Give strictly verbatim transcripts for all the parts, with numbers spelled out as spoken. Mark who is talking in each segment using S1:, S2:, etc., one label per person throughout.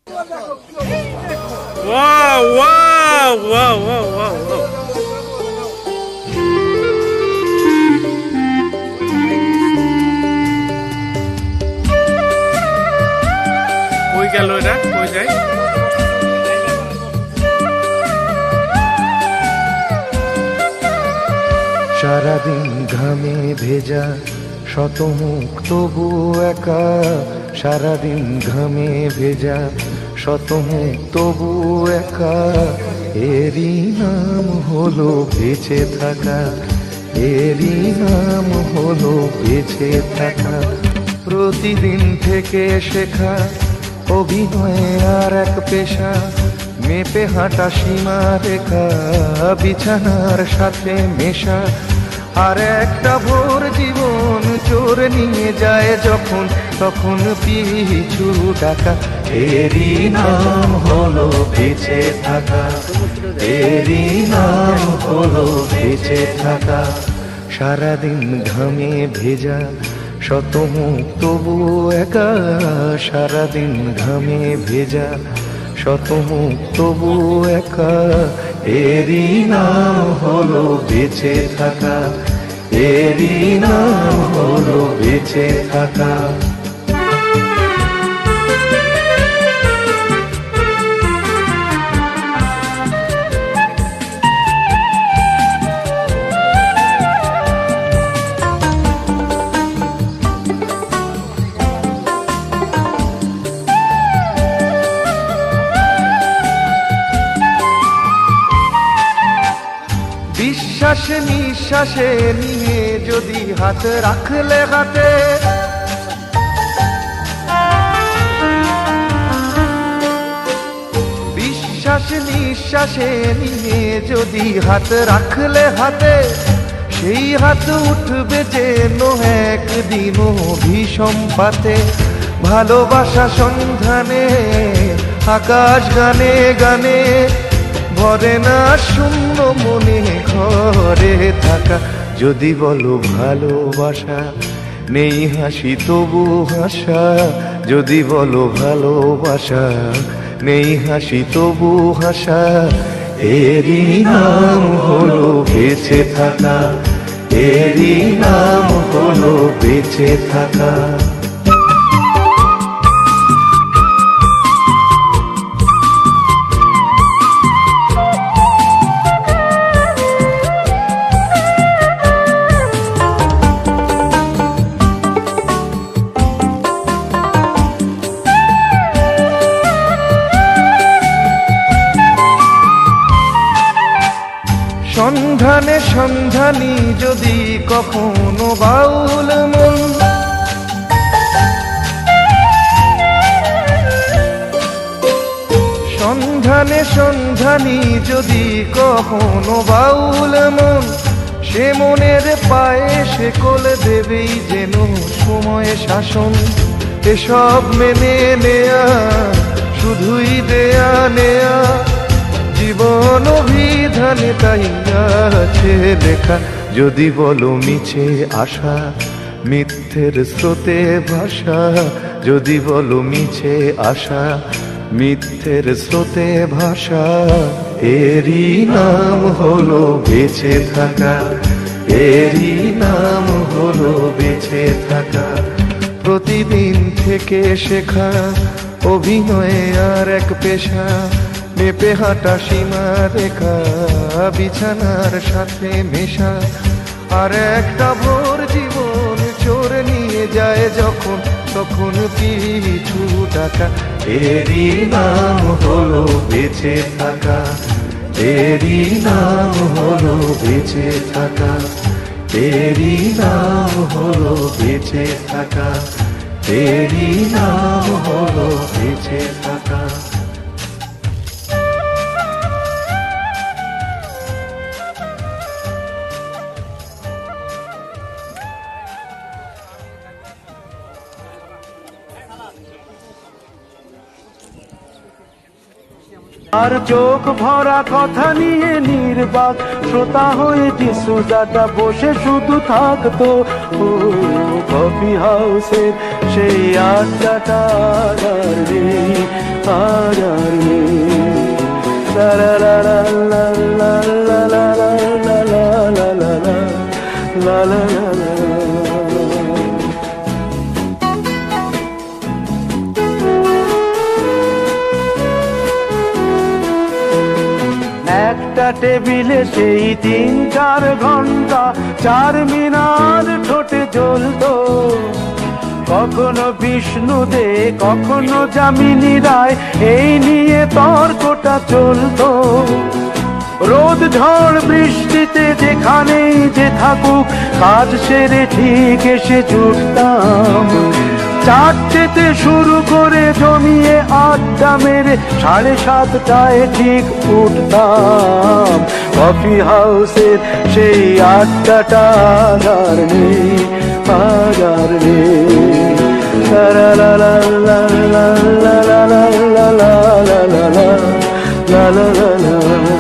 S1: Wow, wow, wow, wow, wow, wow. কই গেল এটা? কই যায়?
S2: সারাদিন ঘামে ভেজা শতমুখ তবু একা, সারাদিন ঘামে ভেজা শতমুখ তবু একা, এরই নাম হলো বেঁচে থাকা, এরই নাম হলো বেঁচে থাকা। প্রতিদিন থেকে শেখা অভিনয় আর এক পেশা, মেপে হাঁটা সীমা রেখা, বিছানার সাথে মেশা। আর একটা ভোর জীবন চোর নিয়ে যায় যখন, তখন পিছু ডাকা। এরই নাম হলো বেঁচে থাকা, এরই নাম হলো বেঁচে থাকা। সারাদিন ঘামে ভেজা শতমুখ তবু একা, সারাদিন ঘামে ভেজা শতমুখ তবু একা, এরই নাম হলো বেঁচে থাকা, এরই নাম হলো বেঁচে থাকা। নিঃশ্বাসে নিঃশ্বাসে নিয়ে যদি হাত রাখলে হাতে, বিশ্বাসে নিঃশ্বাসে নিয়ে যদি হাত রাখলে হাতে, সেই হাত উঠবে যেন একদিন ভীষণ পাতে। ভালোবাসা সন্ধানে আকাশ গানে গানে, ভরে না শূন্য মনে ঘরে থাকা। যদি বলো ভালোবাসা নেই হাসি তবু হাসা, যদি বলো ভালোবাসা নেই হাসি তবু হাসা, এরই নাম হলো বেঁচে থাকা, এরই নাম হলো বেঁচে থাকা। সন্ধানে সন্ধানী যদি কখনো বাউল মন, সন্ধানে সন্ধানী যদি কখনো বাউল মন, সে মনের পায়ে সে কোলে দেবেই যেন সময় শাসন। এসব মেনে নেয়া শুধুই দেয়া নেয়া, জীবন অভিধানে তাই আছে লেখা। যদি বলো মিছে আশা মিথ্যের স্রোতে ভাষা, যদি বলো মিছে আশা মিথ্যের স্রোতে ভাষা, এরই নাম হলো বেঁচে থাকা, এরই নাম হলো বেঁচে থাকা। প্রতিদিন থেকে শেখা অভিনয়ে আর এক পেশা, মেপে হাঁটা সীমা রেখা, বিছানার সাথে মেশা। আর একটা ভোর জীবন চোর নিয়ে যায় যখন, তখন পিছু ডাকা। এরই নাম হলো বেঁচে থাকা, এরই নাম হলো বেঁচে থাকা, এরই নাম হলো বেঁচে থাকা, এরই নাম হলো বেঁচে থাকা।
S3: আর চোখ ভরা কথা নিয়ে নির্বাক শ্রোতা হয়ে যিশু দাদা বসে শুধু থাকতো। ও কফি হাউসের সেই আড্ডাটা আর নেই, আর আর নেই। লা লা লা লা লা লা লা লা লা লা লা লা লা লা লা লা। একটা টেবিলে সেই তিন চার ঘন্টা চার মিনার ঠোঁটে জ্বলতো, কখনো বিষ্ণু দে কখনো যামিনী রায়, এই নিয়ে তর্কটা চলতো। রোদ ঝড় বৃষ্টিতে যেখানেই যে থাকুক কাজ সেরে ঠিক এসে জুটতাম, চারটেতে শুরু করে জমিয়ে আড্ডা মেরে সাড়ে সাতটায় ঠিক উঠতাম। কফি হাউসের সেই আড্ডাটা আর নেই, আর নেই। লা লা লা লা লা লা লা লা লা লা লা লা লা লা লা।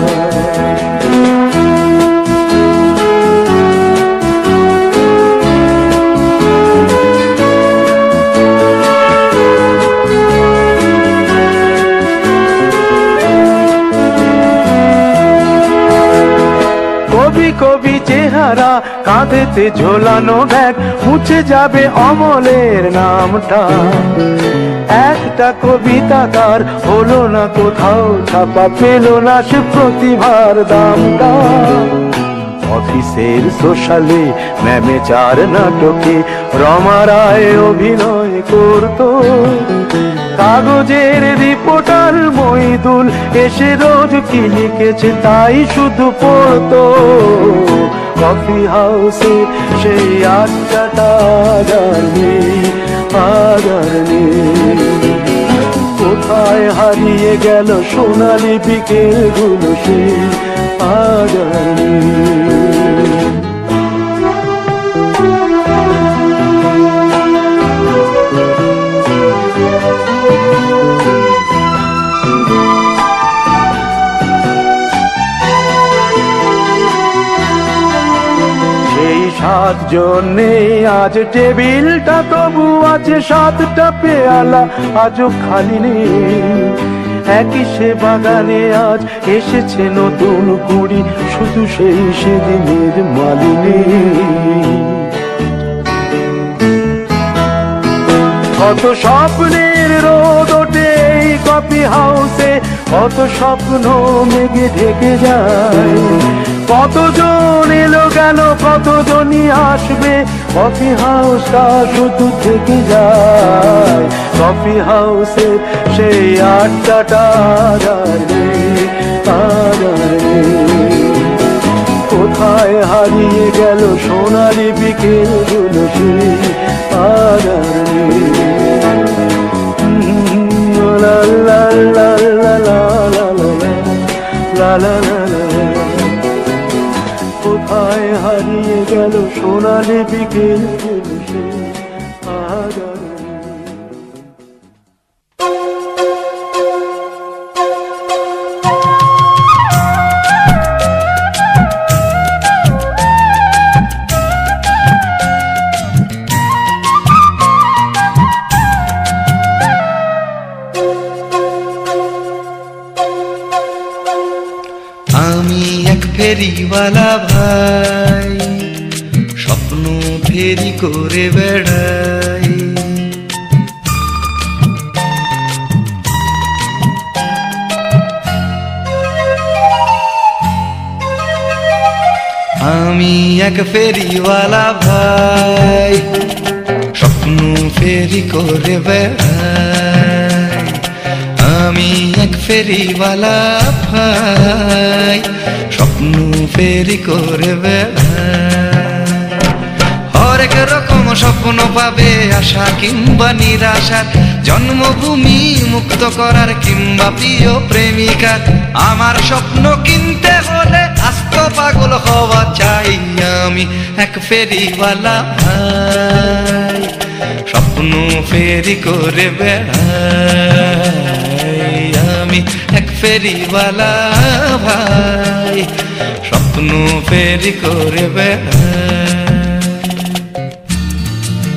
S3: কবি কবি চেহারা, কাঁধেতে ঝোলানো ব্যাগ, মুছে যাবে অমলের নামটা। একটা কবিতা তার হলো না কোথাও ছাপা, পেল না সে প্রতিভার দামটা। অফিসের সোশ্যালে ম্যামে চার নাটকে রমা রায় অভিনয় করতো, কাগজের রিপোর্টার মইদুল এসে রোজ কি লিখেছে তাই শুধু পড়তো। কফি হাউসে সেই আড্ডাটা আর নেই, আর নেই। কোথায় হারিয়ে গেল সোনালি বিকেলগুলো সেই আর নেই। সাতজন নেই আজ টেবিলটা, তবু আছে সাতটা পেয়ালা আজও খালি নেই। একই সে বাগানে আজ এসেছে নতুন কুড়ি, শুধু সেই সেদিনের মালিনী। কত স্বপ্নের রোদ ওঠে এই কফি হাউসে, কত স্বপ্ন মেঘে ঢেকে যায়। কতজন এলো গেল কতজনই আসবে, কফি হাউসটা শুধু থেকে যায়। কফি হাউসে সেই আড্ডাটা আর নেই, আর নেই। কোথায় হারিয়ে গেল সোনালি বিকেলগুলো সেই আর নেই। লা লা লা লা লা লা লা লা লা লা। কোথায় হারিয়ে গেল সোনালি বিকেলগুলো সেই আর
S4: ফেরিওয়ালা ভাই, স্বপ্ন ফেরি করে বেড়াই। আমি এক ফেরিওয়ালা ভাই, স্বপ্ন ফেরি করে বেড়াই। আমি এক ফেরিওয়ালা ভাই, স্বপ্ন ফেরি করে বেড়াই। হরেক রকম স্বপ্ন পাবে আশা কিংবা নিরাশার, জন্মভূমি মুক্ত করার কিংবা প্রিয় প্রেমিকার। আমার স্বপ্ন কিনতে হলে আস্ত পাগল হওয়া চাই। আমি এক ফেরিওয়ালা ভাই, স্বপ্ন ফেরি করে বেড়াই। আমি এক ফেরিওয়ালা ভাই, স্বপ্ন ফেরি করে বেড়াই।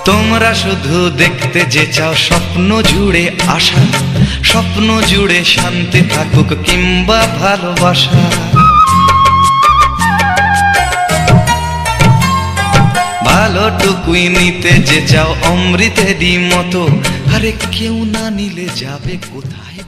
S4: তোমরা শুধু দেখতে যে চাও স্বপ্ন জুড়ে আশা, স্বপ্ন জুড়ে শান্তি থাকুক কিংবা ভালোবাসা। ভালোটুকুই নিতে যে চাও অমৃতেরই মতো, আরে কেউ না নিলে যাবে কোথায়?